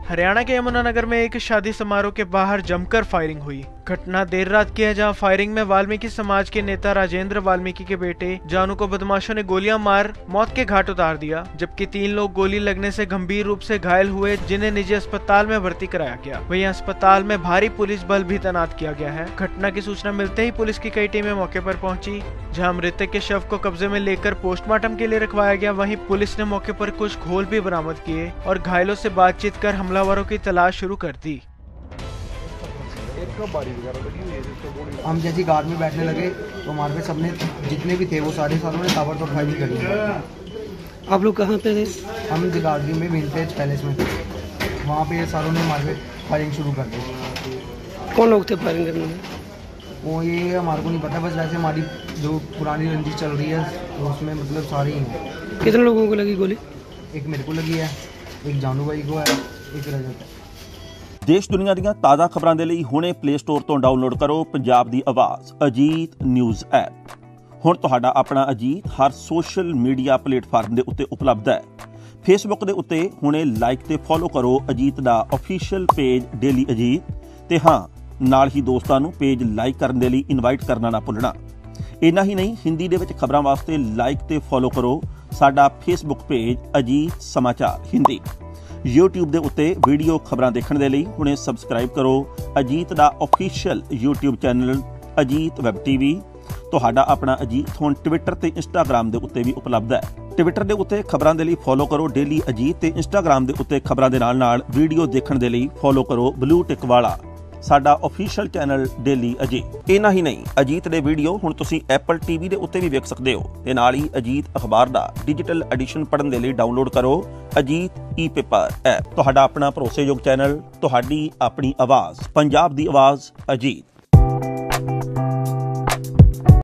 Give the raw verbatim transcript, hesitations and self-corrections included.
हरियाणा के यमुनानगर में एक शादी समारोह के बाहर जमकर फायरिंग हुई। घटना देर रात की है, जहां फायरिंग में वाल्मीकि समाज के नेता राजेंद्र वाल्मीकि के बेटे जानू को बदमाशों ने गोलियां मार मौत के घाट उतार दिया, जबकि तीन लोग गोली लगने से गंभीर रूप से घायल हुए, जिन्हें निजी अस्पताल में भर्ती कराया गया। वहीं अस्पताल में भारी पुलिस बल भी तैनात किया गया है। घटना की सूचना मिलते ही पुलिस की कई टीमें मौके पर पहुंची, जहां मृतक के शव को कब्जे में लेकर पोस्टमार्टम के लिए रखवाया गया। वहीं पुलिस ने मौके पर कुछ घोल भी बरामद किए और घायलों से बातचीत कर हमलावरों की तलाश शुरू कर दी। हम जैसी कार में बैठने लगे तो हमारे पे सबने जितने भी थे वो सारे सालों ने ताबड़तोड़ फायरिंग करी। आप लोग कहाँ पे थे? हम जगाधरी में विंटेज पैलेस में थे, वहाँ पे सारों ने हमारे पे फायरिंग शुरू कर दी। कौन लोग थे फायरिंग करने में? वो ये हमारे को नहीं पता, बस वैसे हमारी जो पुरानी रंजिश चल रही है तो उसमें मतलब सारे ही हैं। कितने लोगों को लगी गोली? एक मेरे को लगी है, एक जानू भाई को है, एक रजत है। देश दुनिया ਦੀਆਂ ਤਾਜ਼ਾ ਖਬਰਾਂ ਦੇ ਲਈ ਹੁਣੇ ਪਲੇ ਸਟੋਰ ਤੋਂ ਡਾਊਨਲੋਡ ਕਰੋ ਪੰਜਾਬ ਦੀ ਆਵਾਜ਼ ਅਜੀਤ ਨਿਊਜ਼ ਐਪ। ਹੁਣ ਤੁਹਾਡਾ ਆਪਣਾ ਅਜੀਤ ਹਰ ਸੋਸ਼ਲ ਮੀਡੀਆ ਪਲੇਟਫਾਰਮ ਦੇ ਉੱਤੇ ਉਪਲਬਧ ਹੈ। ਫੇਸਬੁੱਕ ਦੇ ਉੱਤੇ ਹੁਣੇ ਲਾਈਕ ਤੇ ਫੋਲੋ ਕਰੋ ਅਜੀਤ ਦਾ ਅਫੀਸ਼ੀਅਲ ਪੇਜ ਡੇਲੀ ਅਜੀਤ, ਤੇ ਹਾਂ ਨਾਲ ਹੀ ਦੋਸਤਾਂ ਨੂੰ ਪੇਜ ਲਾਈਕ ਕਰਨ ਦੇ ਲਈ ਇਨਵਾਈਟ ਕਰਨਾ ਨਾ ਭੁੱਲਣਾ। ਇੰਨਾ ਹੀ ਨਹੀਂ, ਹਿੰਦੀ ਦੇ ਵਿੱਚ ਖਬਰਾਂ ਵਾਸਤੇ ਲਾਈਕ ਤੇ ਫੋਲੋ ਕਰੋ ਸਾਡਾ ਫੇਸਬੁੱਕ ਪੇਜ ਅਜੀਤ ਸਮਾਚਾਰ ਹਿੰਦੀ। यूट्यूब ਦੇ ਉੱਤੇ ਵੀਡੀਓ ਖਬਰਾਂ ਦੇਖਣ ਦੇ ਲਈ ਹੁਣੇ ਸਬਸਕ੍ਰਾਈਬ ਕਰੋ ਅਜੀਤ ਦਾ official YouTube channel Ajit web TV. ਤੁਹਾਡਾ ਆਪਣਾ ਅਜੀਤ ਹੁਣ ਟਵਿੱਟਰ ਤੇ ਇੰਸਟਾਗ੍ਰਾਮ ਦੇ ਉੱਤੇ ਵੀ ਉਪਲਬਧ ਹੈ। ਟਵਿੱਟਰ ਦੇ ਉੱਤੇ ਖਬਰਾਂ ਦੇ ਲਈ ਫੋਲੋ ਕਰੋ ਡੇਲੀ ਅਜੀਤ, ਤੇ ਇੰਸਟਾਗ੍ਰਾਮ ਦੇ ਉੱਤੇ ਖਬਰਾਂ ਦੇ ਨਾਲ ਨਾਲ ਵੀਡੀਓ ਦੇਖਣ ਦੇ ਲਈ ਫੋਲੋ ਕਰੋ ਬਲੂ ਟਿਕ ਵਾਲਾ ਸਾਡਾ ਅਫੀਸ਼ੀਅਲ ਚੈਨਲ ਡੇਲੀ ਅਜੀਤ। ਇੰਨਾ ਹੀ ਨਹੀਂ, ਅਜੀਤ ਦੇ ਵੀਡੀਓ ਹੁਣ ਤੁਸੀਂ ਐਪਲ ਟੀਵੀ ਦੇ ਉੱਤੇ ਵੀ ਵੇਖ ਸਕਦੇ ਹੋ, ਤੇ ਨਾਲ ਹੀ ਅਜੀਤ ਅਖਬਾਰ ਦਾ ਡਿਜੀਟਲ ਐਡੀਸ਼ਨ ਪੜ੍ਹਨ ਦੇ ਲਈ ਡਾਊਨਲੋਡ ਕਰੋ ਅਜੀਤ ਈ ਪੇਪਰ ਐਪ। ਤੁਹਾਡਾ ਆਪਣਾ ਭਰੋਸੇਯੋਗ ਚੈਨਲ, ਤੁਹਾਡੀ ਆਪਣੀ ਆਵਾਜ਼, ਪੰਜਾਬ ਦੀ ਆਵਾਜ਼ ਅਜੀਤ।